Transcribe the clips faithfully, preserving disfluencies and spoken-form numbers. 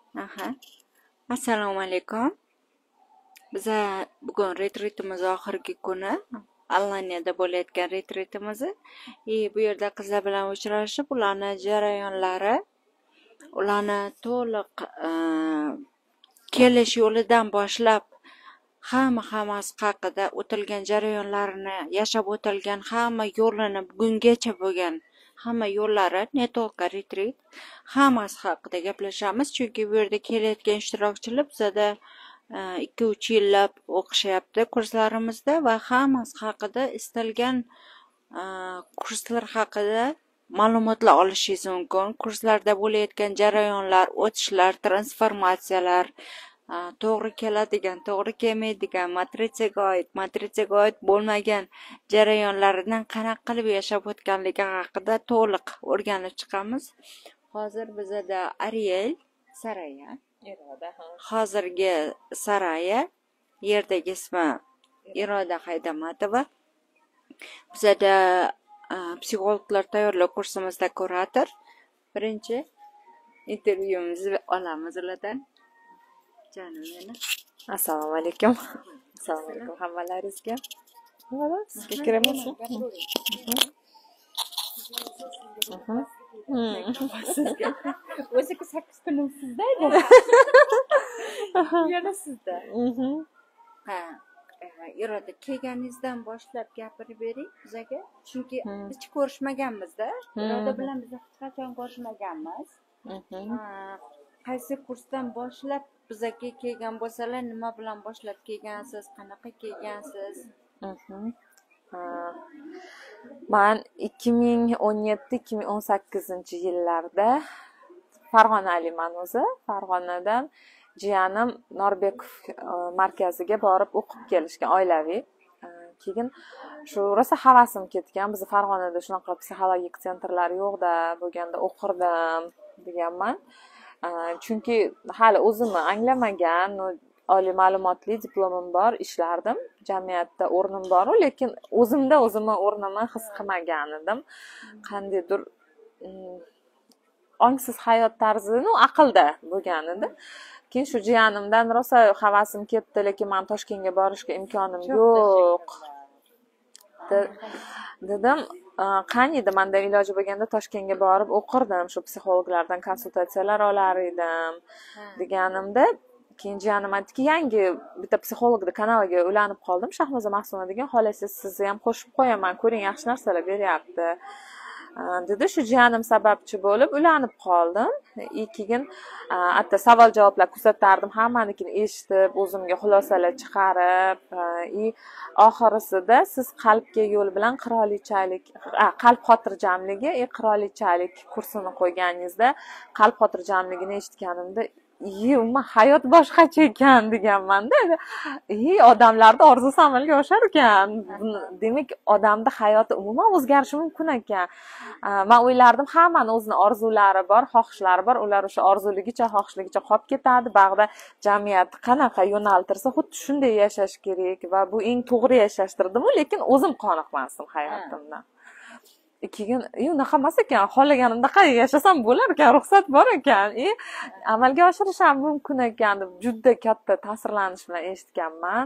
Aha. Assalomu alaykum. Biza bugun retritimiz oxirgi kuni. Allaniyada bo'layotgan retritimiz. E, bu yerda qizlar bilan uchrashib, ularning jarayonlari, ularni to'liq e, kelish yo'lidan boshlab hamma hammasi haqida o'tilgan jarayonlarini, yashab o'tilgan hamma yo'lini bugungacha bo'lgan hamma yo'llari network retreat hammasi haqida gaplashamiz, chunki bu yerda kelayotgan ishtirokchilar bizada ikki uch yillab o'qishyapti kurslarimizda va hammasi haqida istalgan kurslar haqida ma'lumotlar olishingiz mumkin. Kurslarda bo'layotgan jarayonlar, o'tishlar, transformatsiyalar, to'g'ri keladigan, to'g'ri kelmaydigan, matrisaga oid, matrisaga oid bo'lmagan jarayonlaridan qanaqa qilib yashab o'tganligi haqida to'liq o'rganib chiqamiz. Hozir bizada Ariel Saraya, hozirgi Saraya, yerdagi ismi Iroda Haydamatova. Bizada psixologlar tayyorlov kursimizda kurator. Birinchi intervyumizni olamiz ulardan. Canım meni. Assalomu alaykum. Assalomu alaykum hammalaringizga. Nima sizga kiramanmi? O'zi sakkiz kunim sizda edi. Yana sizda. Ha, Iroda kelganingizdan boshlab gapirib bering bizaga. Chunki hech ko'rishmaganmiz-da. Iroda bilan biz hech qachon ko'rishmaganmiz. Qaysi kursdan boshlab bizaga kelgan bo'lsalar, nima bilan boshlab kelgansiz, qanaqa kelgansiz? Men ikki ming o'n yetti ikki ming o'n sakkizinchi yillarda Farg'onaliman o'zi. Farg'onadan jiyanim Norbekov markaziga borib o'qib kelishgan, oilaviy. Keyin shu rosa havasim ketgan. Biz Farg'onada shunaqa psixologik sentrlar yo'q-da, bo'lganda o'qirdim deganman. Chunki hali o'zimni anglamagan, oliy ma'lumotli diplomim bor, ishlardim, jamiyatda o'rnim bor, lekin o'zimda o'zimni o'rnimni his qilmagan edim. Qandaydir ongsiz hayot tarzini aqlda bo'lgan edi. Keyin shu jiyanimdan rosa havasim ketdi, lekin men Toshkentga borishga imkonim yo'q dedim. Qaniydi menda iloji bo'lganda Toshkentga borib o'qirdim, shu psixologlardan konsultatsiyalar olar edim deganimda, keyin jiyanim aytdiki, yangi bitta psixologning kanaliga ulanib qoldim, Shahnoza Mahsuna degan, xohlasangiz sizni ham qo'shib qo'yaman, ko'ring, yaxshi narsalar beryapti dedi. Shu jiyanim sababchi bo'lib ulanib qoldim. Keyin hatto savol javoblar kuzatardim, hammanikini eshitib, o'zimga xulosalar chiqarib, oxirisida siz qalbga yo'l bilan qirolichalik, qalb xotirjamligi, qirolichalik kursini qo'yganingizda qalb xotirjamligini eshitganimda, "Yuma, hayot boshqacha ekan" deganman-da. "Ey, odamlarda orzusi amalga oshar ekan. Demak, odamda hayoti umuman o'zgarishi mumkin ekan." Men o'ylardim, hammaning o'zini orzulari bor, xohishlari bor, ular o'sha orzuligicha, xohishligicha qolib ketadi. Bag'da jamiyat qanaqa yo'naltirsa, xuddi shunday yashash kerak va bu eng to'g'ri yashashdirdim, lekin o'zim qoniqmasdim hayotimdan. Keyin, unaqa emas ekan, xohlaganimda qay yashasam bo'lar ekan, ruxsat bor ekan, e amalga oshirish ham mumkin ekan deb juda katta ta'sirlanish bilan eshitganman.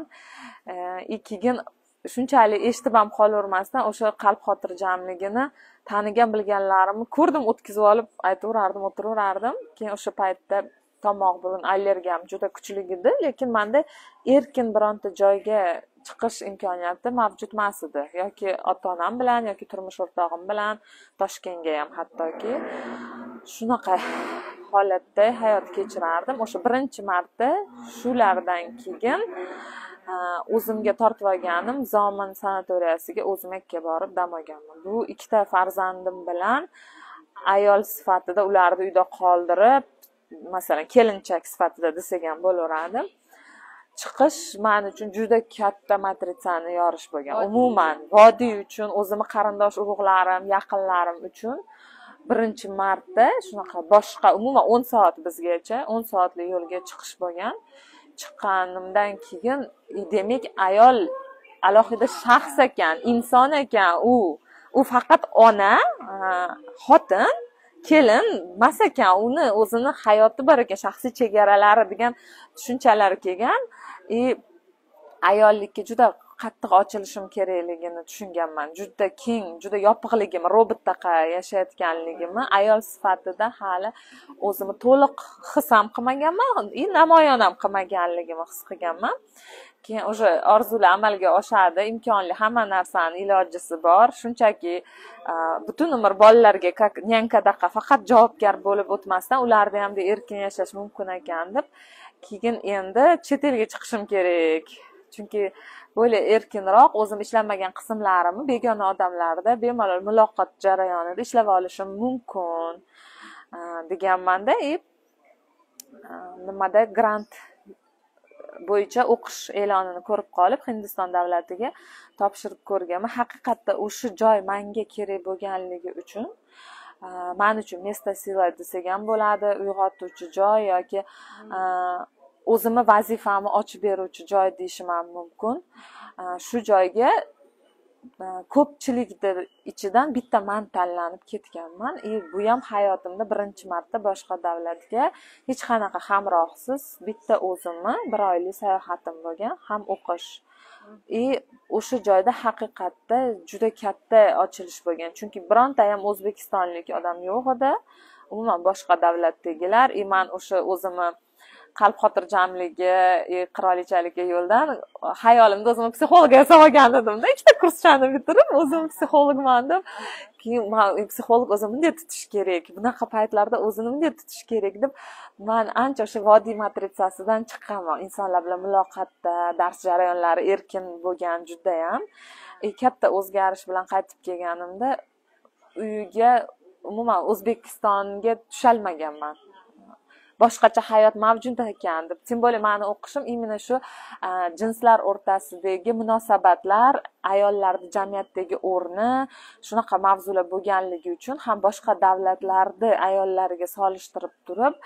E keyin shunchalik eshitib ham qolavermasdan o'sha qalb xotirjamligini tanigan bilganlarimni ko'rdim, o'tkazib olib aytaverardim, o'tiraverardim. Keyin o'sha paytda tomoq burun allergiyam juda kuchli edi, lekin menda erkin bironta joyga chiqish imkoniyati mavjud emas edi, yoki ota-onam bilan yoki turmush o'rtog'im bilan Toshkentga ham hattoki shunaqa holatda hayot kechirardim. O'sha birinchi marta shulardan keyin o'zimga tortib olganim Zomin sanatoriyasiga o'zim yakka borib dam olganman. Bu ikkita farzandim bilan ayol sifatida ularni uyda qoldirib, masalan, kelinchak sifatida desak ham bo'laveradi. Chiqish men uchun juda katta matritsani yorish bo'lgan. Umuman vodiy uchun, o'zimni qarindosh urug'larim, yaqinlarim uchun birinchi marta shunaqa boshqa, umuman o'n soat bizgacha, o'n soatlik yo'lga chiqish bo'lgan. Chiqqanimdan keyin, demak, ayol alohida shaxs ekan, inson ekan u. U faqat ona, xotin, kelin emas ekan, uni o'zini hayoti bor ekan, shaxsiy chegaralari degan tushunchalar kelgan. E ayollikka juda qattiq ochilishim kerakligini tushunganman. Juda keng, juda yopiqligimni, robotdaqa yashayotganligimni ayol sifatida hali o'zimni to'liq his ham qilmaganman, и namoyon ham qilmaganligimni his qilganman. Keyin o'sha orzular amalga oshadi, imkonli, hamma narsani ilojisi bor. Shunchaki butun umr bolalarga nyankadaqa faqat javobgar bo'lib o'tmasdan ularni ham erkin yashash mumkin ekan deb, keyin endi chet elga chiqishim kerak. Chunki böyle erkinroq o'zim ishlamagan qismlarimni begona odamlarda bemalol muloqot jarayonida ishlab olishim mumkin deganmanda. E nimada grant bo'yicha o'qish e'lonini ko'rib qolib Hindiston davlatiga topshirib ko'rganman. Haqiqatda o'sha joy menga kerak bo'lganligi uchun men uchun место силы desak ham bo'ladi, uyg'otuvchi joy yoki o'zimni vazifamni ochib beruvchi joy deyishim ham mumkin. Shu joyga ko'pchilikni ichidan bitta men tanlanib ketganman. E bu ham hayotimda birinchi marta boshqa davlatga hech qanaqa hamrohsiz bitta o'zimni bir oylik sayohatim bo'lgan, ham o'qish. E o'sha joyda haqiqatda juda katta ochilish bo'lgan. Chunki bironta ham o'zbekistonlik odam yo'q edi. Umuman boshqa davlatdagilar. E men o'sha o'zimni qalb xotirjamligi, qirolichalikka yo'ldan hayolimda o'zimni psixologga yasab olgan edimda. Ikkita kurschani bitirib, o'zim psixologman deb, keyin men psixolog o'zini bunday tutish kerak, bunaqa paytlarda o'zini bunday tutish kerak deb, men ancha o'sha vodiy matritsasidan chiqqanman. Insonlar bilan muloqotda, dars jarayonlari erkin bo'lgan juda ham. E, katta o'zgarish bilan qaytib kelganimda uyga umuman O'zbekistonga tushalmaganman. Boshqacha hayot mavjud ekan deb. Tim bo'li meni o'qishim imенно shu jinslar o'rtasidagi munosabatlar, ayollarning jamiyatdagi o'rni, shunaqa mavzular bo'lganligi uchun ham boshqa davlatlarda ayollariga solishtirib turib,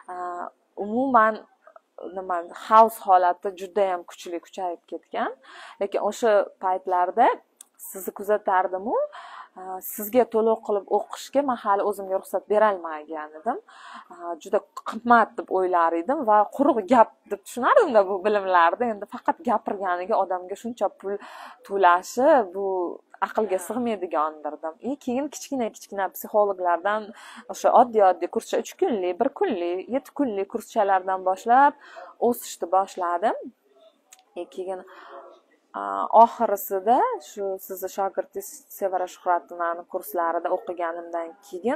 umuman nima xavf holati juda ham kuchli kuchayib ketgan. Lekin o'sha paytlarda sizni kuzatardim-u, sizga to'lov qilib o'qishga men hali o'zimga ruxsat bera olmagan edim. Juda qimmat deb o'ylar edim va quruq gap deb tushunardim-da bu bilimlarni. Endi faqat gapirganiga odamga shuncha pul to'lashi bu aqlga sig'maydigandirdim. E keyin kichkina-kichkina psixologlardan o'sha oddiy-oddiy kurscha uch kunlik, bir kunlik, yetti kunlik kurschalardan boshlab o'sishni boshladim. E keyin oxirisida shu sizni shogirdingiz Sevara Shuhratovani kurslarida o'qiganimdan keyin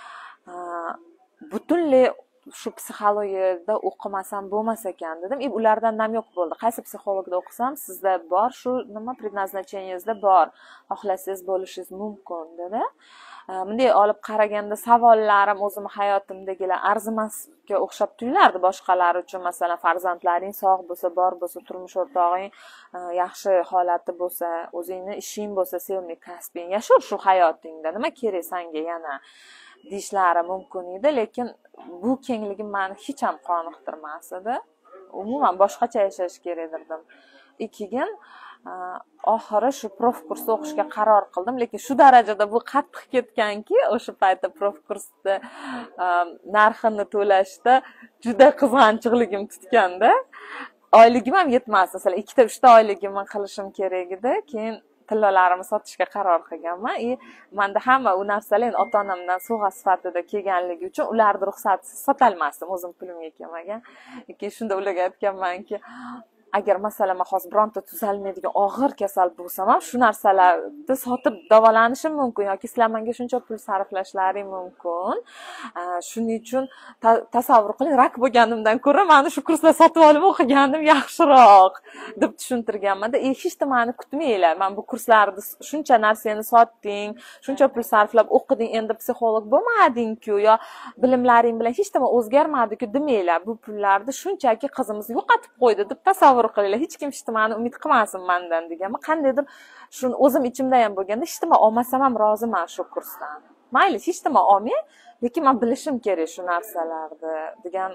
butunlay shu psixologiyada o'qimasam bo'lmas ekan dedim. E ulardan namyoq bo'ldi. Qaysi psixologda o'qisam sizda bor, shu nima предназначениеңizda bor, xohlasangiz bo'lishingiz mumkin dedi. Bunday olib qaraganda savollarim o'zim hayotimdagilar arzimasga o'xshab tuyulardi boshqalar uchun. Masalan, farzandlaring sog' bo'lsa, bor bo'lsa, turmush o'rtog'ing yaxshi holati bo'lsa, o'zingni ishing bo'lsa, sevimli kasbing, yashur shu hayotingda, nima kerak senga yana deyishlari mumkin edi. Lekin bu kengligim meni hech ham qoniqtirmas edi. Umuman boshqacha yashash kerak derdim. Keyin oxiri shu prof kursda o'qishga qaror qildim. Lekin shu darajada bu qattiq ketganki, o'sha paytda prof kursda narxini to'lashda juda qizg'anchiqligim tutganda, oyligim ham yetmas. Masalan, ikkita uchta oyligimni qilishim kerak edi. Keyin tillalarimni sotishga qaror qilganman. E menda hamma u narsalar ota-onamdan sovg'a sifatida kelganligi uchun ularni ruxsatsiz sotolmasdim, o'zim pulimga kelmagan. Keyin shunda ularga aytganmanki, agar masalan hozir bironta tuzalmaydigan og'ir kasal bo'lsam ham shu narsalarni sotib davolanishim mumkin yoki sizlar menga shuncha pul sarflashlaring mumkin. Shuning uchun tasavvur qiling, rak bo'lganimdan ko'ra meni shu kurslar sotib olib o'qiganim yaxshiroq deb tushuntirganman-da. E hech nimani kutmanglar. Men bu kurslarni shuncha narsani sotding, shuncha pul sarflab o'qiding, endi psixolog bo'lmading-ku yo bilimlaring bilan hech nima o'zgarmadi-ku demanglar. Bu pullarni shunchaki qizimiz yo'qotib qo'ydi deb tasavvur qilinglar. Hech kim hech nimani umid qilmasin mendan deganman. Qandaydir shuni o'zim ichimda ham bo'lganda, hech nima olmasam ham roziman shu kursdan. Mayli, hech nima olmay, lekin men bilishim kerak shu narsalarni degan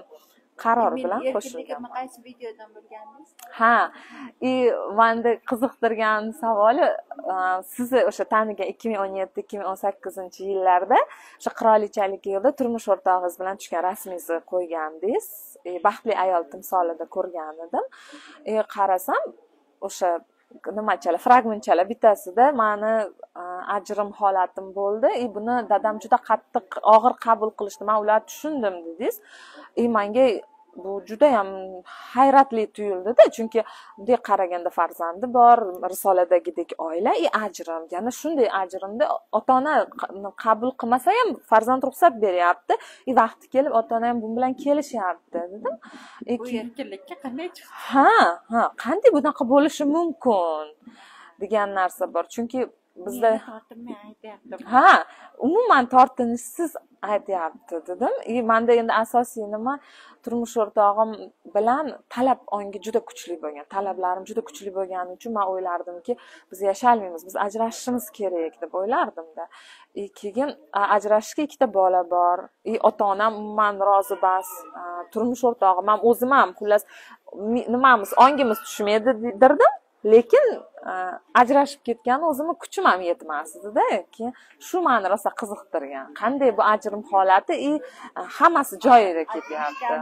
qaror bilan qo'shilgan. Qaysi videodan bilganingiz? Ha, i menda qiziqtirgan savoli sizni o'sha tanigan ikki ming o'n yetti ikki ming o'n sakkizinchi yillarda o'sha qirolichalik yilda turmush o'rtog'ingiz bilan tushgan rasmingizni qo'ygandingiz. Baxtli ayol timsolida ko'rgan edim. E qarasam o'sha nimachalar fragmentchalar bittasida mani ajrim holatim bo'ldi. E buni dadam juda qattiq og'ir qabul qilishdi. Men ular tushundim dedingiz. E menga bu juda ham hayratli tuyuldi-da, chunki bunday qaraganda farzandi bor, risoladagidek oila, i ajrim, yana shunday ajrimda ota-ona qabul qilmasa ham farzand ruxsat beryapti, i vaqti kelib ota-ona ham bu bilan kelishyapti dedim. Bu erkinlikka qanday chiqdi? Ha, ha, qanday bunaqa bo'lishi mumkin degan narsa bor. Chunki bizda tortinmay aytyapti. Ha, umuman tortinishsiz aytyapti dedim. E menda endi asosiy nima, turmush o'rtog'im bilan talab ongi juda kuchli bo'lgan. Talablarim juda kuchli bo'lgani uchun men o'ylardimki, biz yasholmaymiz, biz ajrashishimiz kerak deb o'ylardim-da. E keyin ajrashishga ikkita bola bor. E ota-onam umuman rozi bas. Turmush o'rtog'im ham o'zim ham xullas nimamiz, ongimiz tushmaydi derdim. Lekin ajrashib ketgan o'zimni kuchim ham yetmasdi-da. Keyin shu meni rosa qiziqtirgan. Qanday bu ajrim holati, i hammasi joyida ketyapti.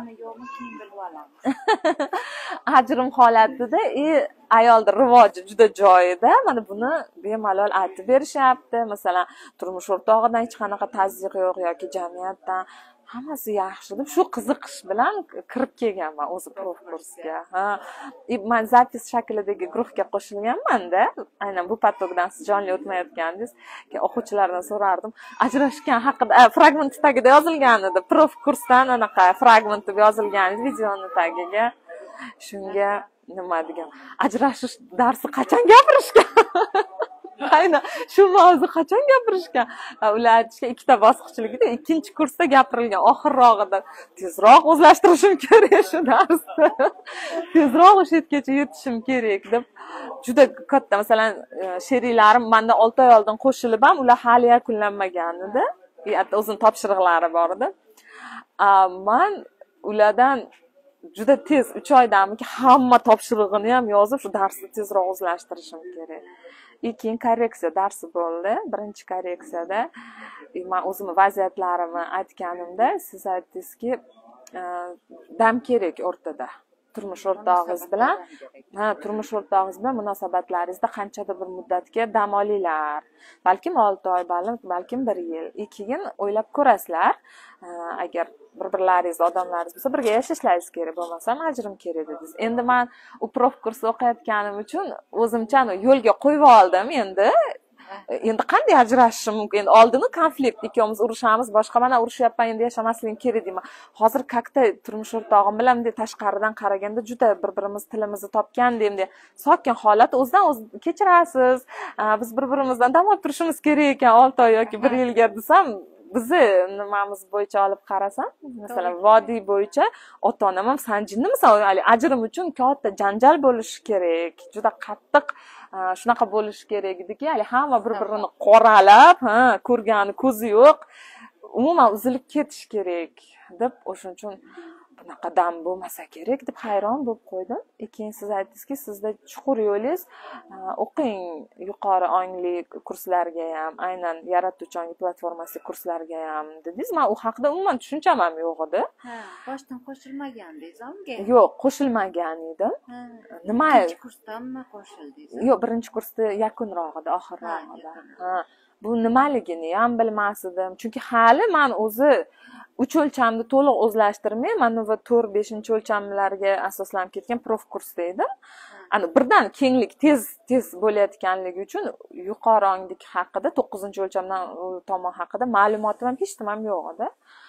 Ajrim holatida i ayolning rivoji juda joyida. Mana buni bemalol aytib berishyapti. Masalan, turmush o'rtog'idan hech qanaqa tazyiq yo'q yoki jamiyatdan hammasi yaxshi deb shu qiziqish bilan kirib kelganman o'zi prof kursga. Ha, men zapis shaklidagi guruhga qo'shilganman-da. Aynan bu patokdan siz jonli o'tmayotgandingiz. Keyin o'quvchilardan so'rardim. Ajrashgan haqida fragment tagida yozilgan edi. Prof kursdan anaqa fragment deb yozilgan edi videoni tagiga. Shunga nima degan? Ajrashish darsi qachon gapirishgan? Aynan shu mavzu qachon gapirishgan? Ular aytishgan ikkita bosqichligida ikkinchi kursda gapirilgan. Oxirrog'ida tezroq o'zlashtirishim kerak shu darsni. Tezroq o'sha yergacha yetishim kerak deb juda katta, masalan, sheriklarim mendan olti oy oldin qo'shilib ham ular hali yakunlanmagan edi. O'zini topshiriqlari bor edi. Men ulardan juda tez uch oydamiki hamma topshirig'ini ham yozib shu darsni tezroq o'zlashtirishim kerak. Keyin korreksiya darsi bo'ldi. Birinchi korreksiyada men o'zimning vaziyatlarimni aytganimda siz aytdingizki, dam kerak o'rtada. Turmush o'rtog'ingiz bilan, ha, turmush o'rtog'ingiz bilan munosabatlaringizda qanchadir bir muddatga dam olinglar. Balkim olti oy, balkim bir yil. Keyin o'ylab ko'rasizlar. Agar bir-birlaringiz odamlaringiz bo'lsa birga yashashlaringiz kerak, bo'lmasa ajrim kerak dedingiz. Endi men u prof kursda o'qiyotganim uchun o'zimcha yo'lga qo'yib oldim endi. Endi qanday ajrashishim mumkin? Endi oldini konflikt, ikkovimiz urushamiz, boshqa mana urushyapman, endi yashamasligim kerak deyman. Hozir kakta turmush o'rtog'im bilan bunday tashqaridan qaraganda juda bir-birimiz tilimizni topgandek, sokin holat, o'zidan o'z kechirasiz. Biz bir-birimizdan dam olib turishimiz kerak ekan olti oy yoki bir yilga desam, bizni nimamiz bo'yicha olib qarasam, masalan, vodiy bo'yicha ota-onam ham sanjindimisan, ajrim uchun katta janjal bo'lishi kerak. Juda qattiq shunaqa bo'lishi kerak ediki, hali hamma bir-birini qoralab, ha, ko'rgani ko'zi yo'q, umuman uzilib ketish kerak deb, o'shuning uchun bunaqa dam bo'lmasa kerak deb hayron bo'lib qo'ydim. Keyin siz aytdingizki, sizda chuqur yo'lingiz, o'qing yuqori ongli kurslarga ham, aynan yaratuvchi ongli platformasi kurslarga ham dedingiz. Men u haqida umuman tushuncham ham yo'q edi. Ha, boshdan qo'shilmagandingiz unga? Yo'q, qo'shilmagan edim. Nima? Birinchi kursdanmi qo'shildingiz? Yo'q, birinchi kursda yakunrog'ida, oxirrog'ida. Ha, bu nimaligini ham bilmasdim. Chunki hali men o'zi uch o'lchamni to'liq o'zlashtirmay, mana va to'rt beshinchi o'lchamlarga asoslanib ketgan prof kursda edim. Ana birdan kenglik tez tez bo'layotganligi uchun yuqori onglik haqida to'qqizinchi o'lchamdan tomon haqida ma'lumotim ham hech nimam yo'q edi.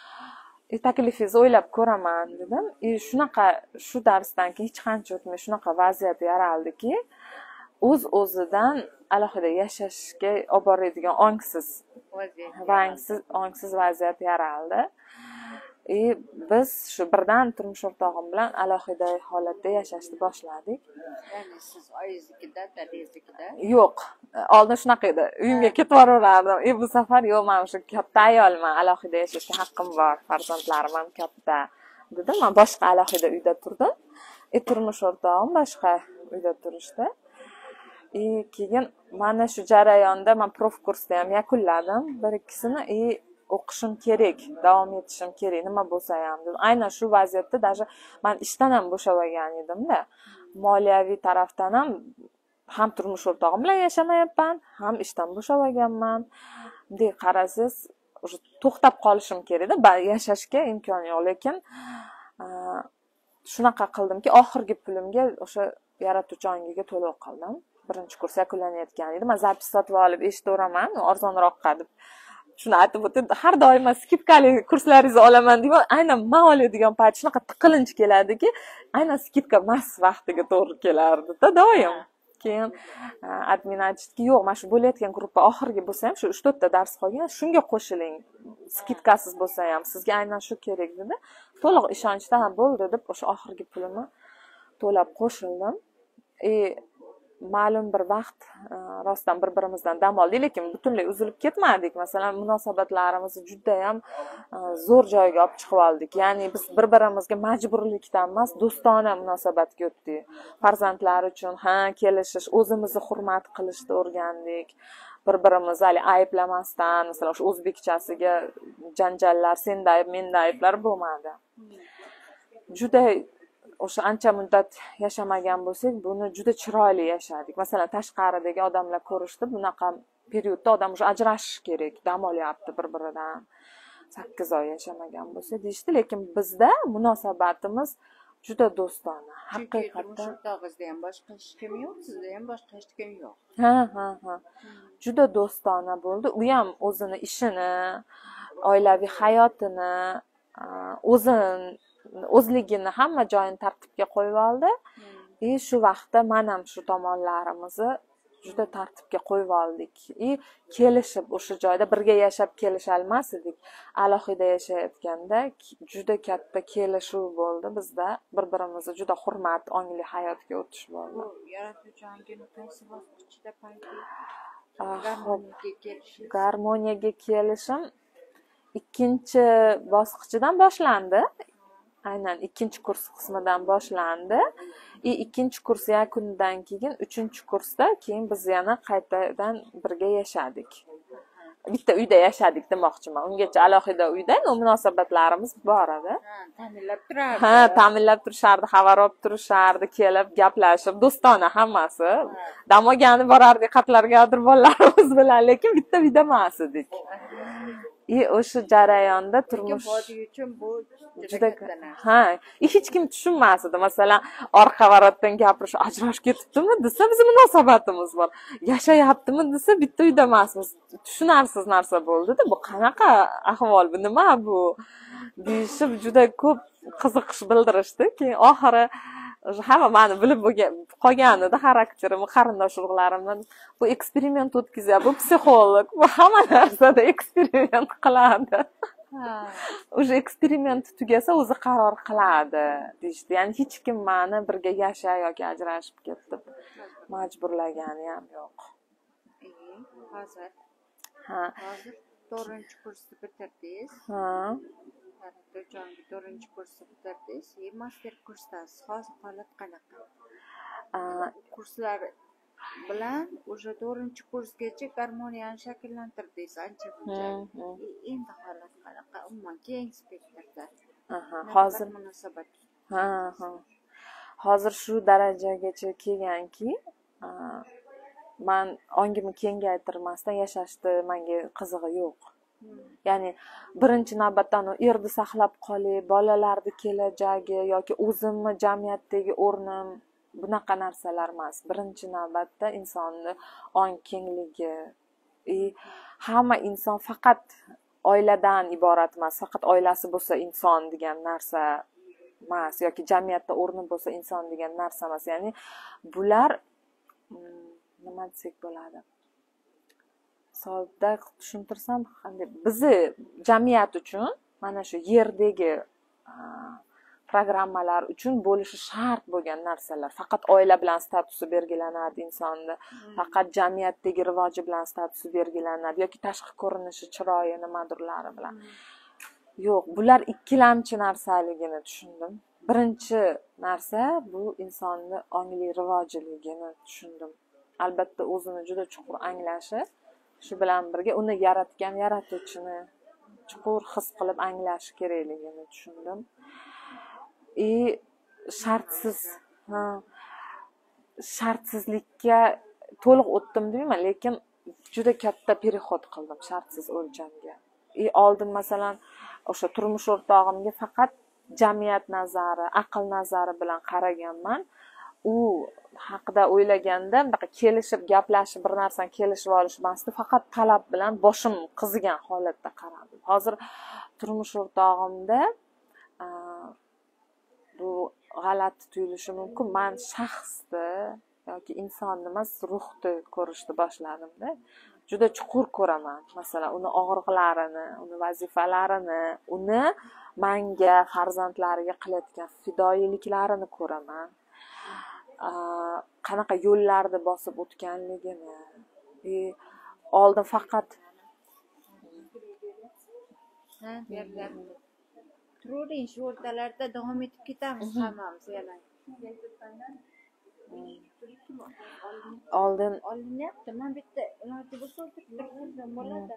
E, taklifingizni o'ylab ko'raman dedim. E, shunaqa shu darsdan keyin hech qancha o'tmay shunaqa vaziyat yaraldiki, o'z-o'zidan alohida yashashga olib boradigan ongsiz vaziyat, ongsiz vaziyat yaraldi. E, biz shu birdan turmush o'rtog'im bilan alohida holatda yashashni boshladik. Ya'ni siz oyingiznikida, dadangiznikida? Yo'q, oldin shunaqa edi. Uyimga ketib boraverardim. E, bu safar yo'q, men o'sha katta ayolman, alohida yashashga haqqim bor, farzandlarim ham katta dedi. Men boshqa alohida uyda turdim. E turmush o'rtog'im boshqa uyda turishdi. E keyin mana shu jarayonda men prof kursda ham yakunladim. Bir ikkisini e o'qishim kerak, davom etishim kerak, nima bo'lsa ham dedim. Aynan shu vaziyatda даже men ishdan ham bo'shab olgan edim-da. Moliyaviy tarafdan ham ham turmush o'rtog'im bilan yashamayapman, ham ishdan bo'shab olganman. Bunday qarasangiz, to'xtab qolishim kerak-da, yashashga imkon yo'q, lekin shunaqa qildimki, oxirgi pulimga o'sha yaratuvchi ongiga to'lov qildim. Birinchi kurs yakunlanayotgan edi. Men zapis sotib olib eshitaveraman, arzonroqqa deb. Shuni aytib o'tib, har doim skidkali kurslaringizni olaman deb, aynan men oladigan payt shunaqa tiqilinch keladiki, aynan skidka mas vaqtiga to'g'ri kelardi-da doim. Keyin admin aytishdiki, yo'q, mana shu bo'layotgan gruppa oxirgi bo'lsa ham, shu uch to'rt ta dars qolgan, shunga qo'shiling. Skidkasiz bo'lsa ham, sizga aynan shu kerak dedi. To'liq ishonchda ham bo'ldi deb, o'sha oxirgi pulimni to'lab qo'shildim. E ma'lum bir vaqt rostdan bir-birimizdan dam oldik, lekin butunlay uzilib ketmadik. Masalan, munosabatlarimizni juda ham zo'r joyga olib chiqib oldik. Ya'ni biz bir-birimizga majburlikdan emas, do'stona munosabatga o'tdik. Farzandlar uchun ha, kelishish, o'zimizni hurmat qilishni o'rgandik. Bir-birimizni hali ayblamasdan, masalan, o'sha o'zbekchasiga janjallar, senda ayb, menda ayblar bo'lmadi. Juda o'sha ancha muddat yashamagan bo'lsak, buni juda chiroyli yashadik. Masalan, tashqaridagi odamlar ko'rishdi, bunaqa periodda odam o'sha ajrashish kerak, dam olyapti bir-biridan. sakkiz oy yashamagan bo'lsa deyishdi, lekin bizda munosabatimiz juda do'stona. Haqiqatdan o'rtog'ingizda ham boshqa hech kim yo'q, sizda ham boshqa hech kim yo'q. Ha, ha, ha. Juda do'stona bo'ldi. U ham o'zini ishini, oilaviy hayotini, o'zini o'zligini hamma joyini tartibga qo'yib oldi. E shu vaqtda men ham shu tomonlarimizni juda tartibga qo'yib oldik. E kelishib o'sha joyda birga yashab kelisha olmas edik. Alohida yashayotganda juda katta kelishuv bo'ldi bizda. Bir-birimizni juda hurmat, ongli hayotga o'tish bo'ldi. Yaratuvchi ongini qaysi bosqichda paydo garmoniyaga kelishim ikkinchi bosqichidan boshlandi. Aynan ikkinchi kurs qismidan boshlandi. E ikkinchi kurs yakunidan keyin uchinchi kursda keyin biz yana qaytadan birga yashadik. Bitta uyda yashadik demoqchiman. Ungacha alohida uyda munosabatlarimiz bor edi. Ha, ta'minlab turardi. Ha, ta'minlab turishardi, xabar olib turishardi, kelib gaplashib, do'stona hammasi. Dam olgani borardik xatlargadir bolalarimiz bilan, lekin bitta uyda emas edik. E o'sha jarayonda turmush uchun bu juda ha, hech kim tushunmas edi. Masalan, orqa varatdan gapirish, ajrashib ketibdimi desa, biz munosabatimiz bor. Yashayaptimi desa, bitta uyda emasmiz. Tushunarsiz narsa bo'ldi-da, bu qanaqa ahvol, bu nima bu deyishib juda ko'p qiziqish bildirishdi. Keyin oxiri hamma meni bilib qolgan edi, xarakterim, qarindosh urug'larimdan. Bu eksperiment o'tkazyapti, bu psixolog, bu hamma narsada eksperiment qiladi. Ha. O'sha eksperiment tugasa o'zi qaror qiladi deyishdi. Ya'ni hech kim meni birga yasha yoki ajrashib ketdi majburlagani ham yo'q. Hozir ha, hozir to'rtinchi kursni bitirdingiz. Ha. Yaratuvchi to'rtinchi kursni bitirdingiz. Master kursdasiz. Hozir holat qanaqa? Kurslar bilan o'sha to'rtinchi kursgacha garmoniyani shakllantirdingiz ancha muncha. Endi holat qanaqa? Umuman keyingi spektrda. Aha, hozir munosabat. Ha, ha. Hozir shu darajagacha kelganki, men ongimni kengaytirmasdan yashashni menga qizig'i yo'q. Ya'ni birinchi navbatdan u erni saqlab qolib, bolalarning kelajagi yoki o'zimni jamiyatdagi o'rnim bunaqa narsalar emas. Birinchi navbatda insonni ong kengligi. E, hamma inson faqat oiladan iborat emas, faqat oilasi bo'lsa inson degan narsa emas yoki jamiyatda o'rni bo'lsa inson degan narsa emas. Ya'ni bular nima desak bo'ladi? Sodda tushuntirsam, bizni jamiyat uchun mana shu yerdagi programmalar uchun bo'lishi shart bo'lgan narsalar. Faqat oila bilan statusi belgilanadi insonni, faqat jamiyatdagi rivoji bilan statusi belgilanadi yoki tashqi ko'rinishi, chiroyi, nimadirlari bilan. yo'q, bular ikkilamchi narsaligini tushundim. Birinchi narsa bu insonni ongli rivojiligini tushundim. Albatta o'zini juda chuqur anglashi, shu bilan birga uni yaratgan yaratuvchini chuqur his qilib anglashi kerakligini tushundim. И shartsiz, ha, shartsizlikka to'liq o'tdim deyman, lekin juda katta переход qildim shartsiz o'lchamga. И oldin masalan o'sha turmush o'rtog'imga faqat jamiyat nazari, aql nazari bilan qaraganman. U haqida o'ylaganda bunaqa kelishib gaplashib bir narsani kelishib olishmasdi, faqat talab bilan boshim qizigan holatda qaradim. Hozir turmush o'rtog'imda bu g'alati tuyulishi mumkin, men shaxsni yoki insonni emas, ruhni ko'rishni boshladim-da. Juda chuqur ko'raman. Masalan, uni og'riqlarini, uni vazifalarini, uni menga, farzandlariga qilayotgan fidoyiliklarini ko'raman. Qanaqa yo'llarni bosib o'tganligini. E, oldin faqat ha, bergan. Turing shu o'rtalarda davom etib ketamiz hammamiz yana. Oldin olinyapti. Men bitta iloji bo'lsa o'tirib bo'ladi.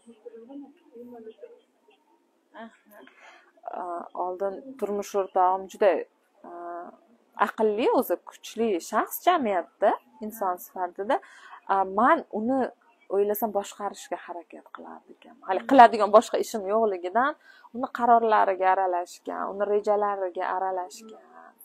Oldin turmush o'rtog'im juda aqlli, o'zi kuchli shaxs jamiyatda, inson sifatida. Men uni o'ylasam boshqarishga harakat qilardi ekan. Hali qiladigan boshqa ishim yo'qligidan uni qarorlariga aralashgan, uni rejalariga aralashgan.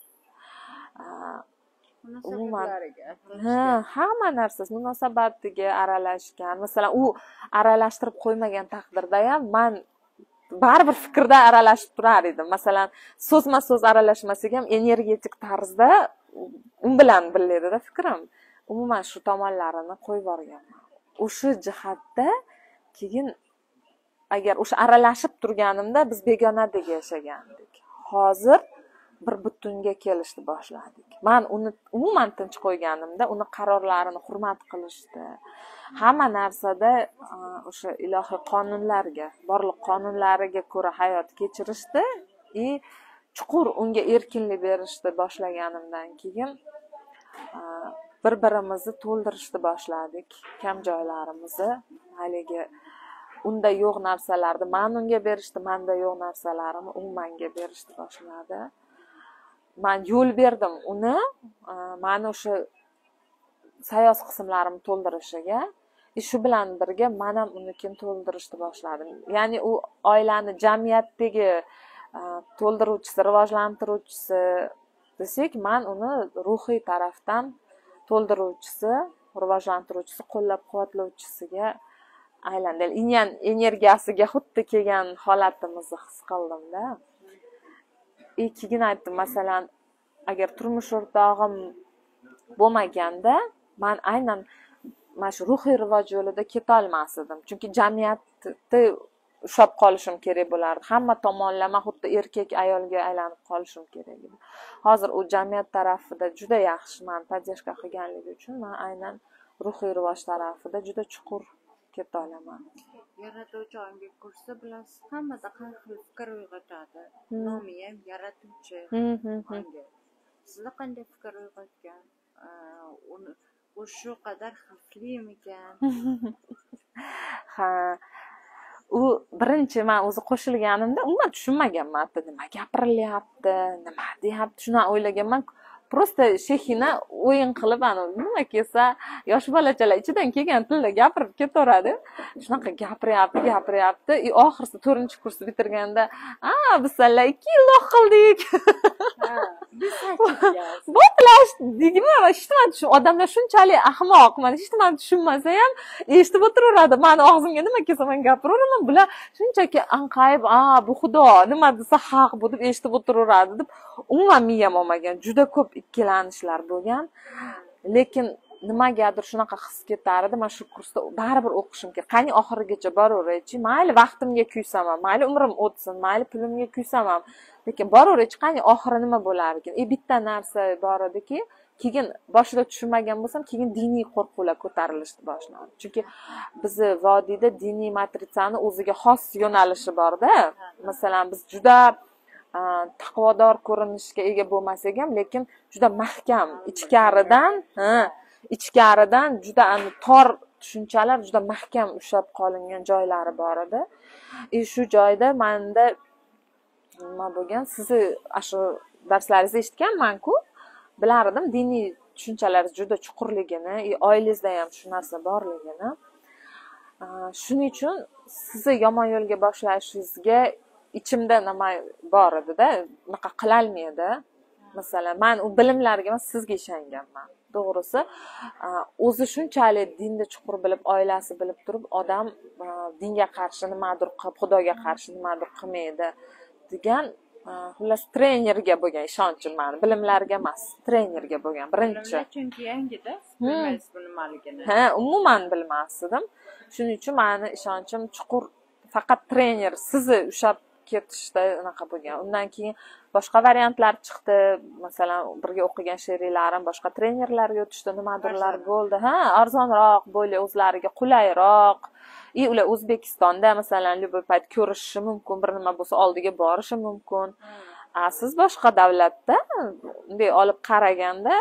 Umuman ha, hamma narsasi munosabatiga aralashgan. Masalan, u aralashtirib qo'ymagan taqdirda ham men baribir fikrda aralashib turar edim. Masalan, so'zma-so'z aralashmasak ham energetik tarzda u bilan birga edi fikrim. Umuman shu tomonlarini qo'yib borganman. O'sha jihatda keyin agar o'sha aralashib turganimda biz begonadek yashagandik. Hozir bir butunga kelishni boshladik. Men uni umuman tinch qo'yganimda uni qarorlarini hurmat qilishdi. Hamma narsada o'sha ilohiy qonunlarga, borliq qonunlariga ko'ra hayot kechirishdi и chuqur unga erkinlik berishni boshlaganimdan keyin bir-birimizni to'ldirishni boshladik, kam joylarimizni. Haligi unda yo'q narsalarni men unga berishdi, menda yo'q narsalarimni u menga berishni boshladi. Men yo'l berdim uni, meni o'sha sayoz qismlarimni to'ldirishiga, shu bilan birga men ham unikini to'ldirishni boshladim. Ya'ni u oilani jamiyatdagi to'ldiruvchisi, rivojlantiruvchisi desak, men uni ruhiy tarafdan to'ldiruvchisi, rivojlantiruvchisi, qo'llab-quvvatlovchisiga aylandi. Inyan energiyasiga xuddi kelgan holatimizni his qildim-da. E keyin aytdim, masalan, agar turmush o'rtog'im bo'lmaganda, men aynan mana shu ruhiy rivoj yo'lida keta olmas edim. Chunki jamiyatda ushlab qolishim kerak bo'lardi. Hamma tomonlama xuddi erkak ayolga aylanib qolishim kerak edi. Hozir u jamiyat tarafida juda yaxshi men podдержка qilganligi uchun men aynan ruhiy rivoj tarafida juda chuqur keta olaman. Yaratuvchi ongi kursi bilasiz, hammada har xil fikr uyg'otadi. Nomi ham yaratuvchi ongi. Sizda qanday fikr uyg'otgan? Uni u shu qadar xavflimikan? Ha, u birinchi men o'zi qo'shilganimda umuman tushunmaganman, nima gapirilyapti, nima deyapti, shuni o'ylaganman. Просто shexina o'yin qilib, ana nima kelsa, yosh bolachalar ichidan kelgan tilda gapirib ketaveradi. Shunaqa gapiryapti, gapiryapti. И oxirida to'rtinchi kursni bitirganda, "A, biz sizlar ikki yil o'qildik." Ha, biz Bo'tlash deydimi? Eshitmadi shu odamlar shunchalik ahmoq, men eshitmadi tushunmasa ham eshitib o'tiraveradi. Meni og'zimga nima kelsa men gapiraveraman. Bular shunchaki anqayib, "A, bu xudo nima desa haq bu" deb eshitib o'tiraveradi deb umuman miyam olmagan. Juda ko'p ikkilanishlar bo'lgan. Lekin nimagadir shunaqa his ketardi. Men shu kursda baribir o'qishim kerak. Qani oxirigacha boraveraychi. Mayli vaqtimga kuysam ham, mayli umrim o'tsin, mayli pulimga kuysam ham, lekin boraverib chiqqan oxiri nima bo'lar ekan. E bitta narsa bor ediki, keyin boshida tushunmagan bo'lsam, keyin diniy qo'rquvlar ko'tarilishni boshladi. Chunki bizni vodiyda diniy matritsani o'ziga xos yo'nalishi bor-da. Masalan, biz juda taqvodor ko'rinishga ega bo'lmasak ham, lekin juda mahkam, ichkaridan, ha, ichkaridan juda tor tushunchalar juda mahkam ushlab qolingan joylari bor edi. E shu joyda menda nima bo'lgan, sizni shu darslaringizni eshitganman-ku, bilardim diniy tushunchalar juda chuqurligini, e, oilangizda ham shu narsa borligini. Shuning uchun sizni yomon yo'lga boshlashingizga ichimda nima bor edi-da, unaqa qilolmaydi. Masalan, men u bilimlarga emas, sizga ishonganman. To'g'risi, o'zi shunchalik dinni chuqur bilib, oilasi bilib turib, odam dinga qarshi nimadir qilib, Xudoga qarshi nimadir qilmaydi degan, xullas trenerga bo'lgan ishonchim meni, bilimlarga emas, trenerga bo'lgan birinchi. Chunki yangida bilmaysiz bu nimaligini. Ha, umuman bilmasdim. Shuning uchun meni ishonchim chuqur, faqat trener sizni ushlab ketishda unaqa bo'lgan. Undan keyin boshqa variantlar chiqdi. Masalan, birga o'qigan sheriylarim boshqa trenerlarga o'tishdi, nimadirlar bo'ldi. Ha, arzonroq, bo'li o'zlariga qulayroq. И ular O'zbekistonda masalan любой payt ko'rishishi mumkin, bir nima bo'lsa oldiga borishi mumkin. A siz boshqa davlatda bunday olib qaraganda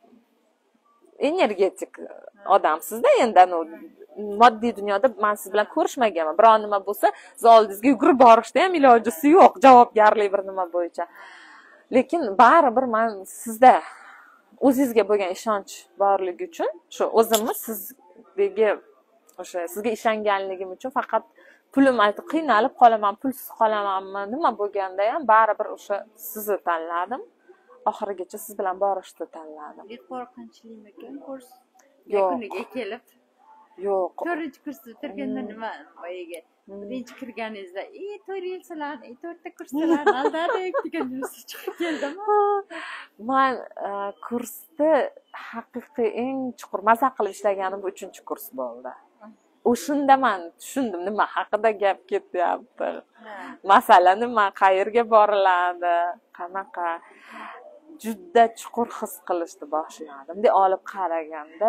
energetik odamsizda, endi moddiy dunyoda men siz bilan ko'rishmaganman. Biror nima bo'lsa, siz oldingizga yugurib borishda ham ilojisi yo'q, javobgarlik bir nima bo'yicha. Lekin baribir men sizda o'zingizga bo'lgan ishonch borligi uchun shu o'zimni sizga o'sha sizga ishonganligim uchun faqat pulim aytib qiynalib qolaman, pulsiz qolamanmi, nima bo'lganda ham baribir o'sha sizni tanladim. Oxirigacha siz bilan borishni tanladim. Qo'rqinchli ekan kurs yakuniga kelib. Yo'q. to'rtinchi kursda o'tirganda nima boyaga birinchi kirganingizda, "Ey, to'rt yilsalar, ey, to'rtta kurslar aldadik" degan narsa chiqib keldimi? Men kursda haqiqiy eng chuqur maza qilib ishlaganim bu uchinchi kurs bo'ldi. O'shunda men tushundim nima haqida gap ketyapti. Masala nima, qayerga boriladi, qanaqa. Juda chuqur his qilishni boshladim. Bunday olib qaraganda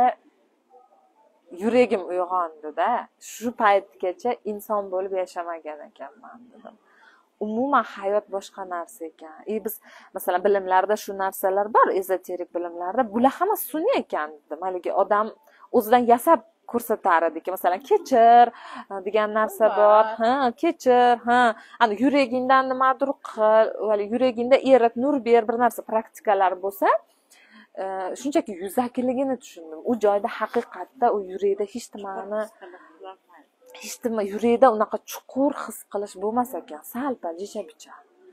yuragim uyg'ondi-da. Shu paytgacha inson bo'lib yashamagan ekanman dedim. Umuman hayot boshqa narsa ekan. E biz masalan bilimlarda shu narsalar bor, ezoterik bilimlarda, bular hamma sun'iy ekan dedim. Haligi odam o'zidan yasab ko'rsatar ediki, masalan kechir degan narsa bor. Ha, kechir, ha, ana yuragingdan nimadir qil, vali yuragingda erit, nur ber, bir narsa praktikalar bo'lsa, shunchaki yuzakiligini tushundim. U joyda haqiqatda u yurakda hech nimani hech nima yurakda unaqa chuqur his qilish bo'lmas ekan, sal-pal jicha-bicha.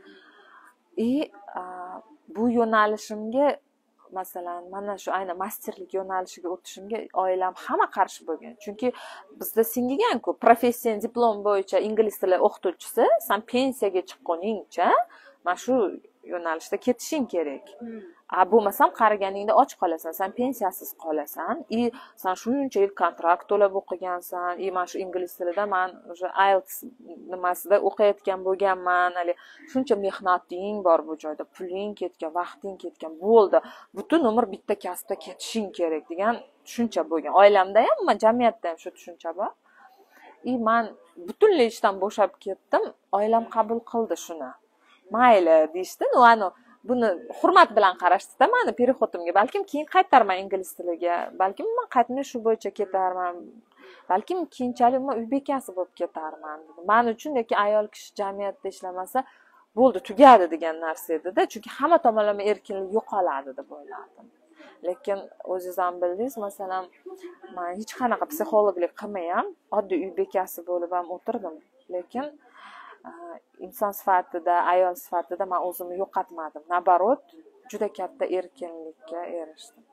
E bu yo'nalishimga masalan mana shu aynan masterlik yo'nalishiga o'tishimga oilam hamma qarshi bo'lgan. Chunki bizda singigan-ku, professiya diplom bo'yicha ingliz tili o'qituvchisi, sen pensiyaga chiqquningcha mana shu yo'nalishda ketishing kerak. A bo'lmasam qariganingda och qolasan, sen pensiyasiz qolasan. I sen shuncha yil kontrakt to'lab o'qigansan. I mana shu ingliz tilida men o'sha I E L T S nimasida o'qiyotgan bo'lganman. Hali shuncha mehnating bor bu joyda, puling ketgan, vaqting ketgan, bo'ldi. Butun umr bitta kasbda ketishing kerak degan tushuncha bo'lgan. Oilamda ham, jamiyatda ham shu tushuncha bor. I men butunlay ishdan bo'shab ketdim. Oilam qabul qildi shuni. Mayli deyishdi. U ani buni hurmat bilan qarashdi-da meni perihodimga. Balkim keyin qaytarman ingliz tiliga. Balkim men qaytmay shu bo'yicha ketarman. Balkim keyinchalik men uy bekasi bo'lib ketarman dedi. Men uchun yoki ayol kishi jamiyatda ishlamasa bo'ldi, tugadi degan narsa edi-da. Chunki hamma tomonlama erkinlik yo'qoladi deb o'ylardim. Lekin o'zingiz ham bildingiz, masalan, men hech qanaqa psixologlik qilmayam, oddiy uy bekasi bo'lib ham o'tirdim. Lekin inson sifatida, ayol sifatida men o'zimni yo'qotmadim. Nabarot, juda katta erkinlikka erishdim.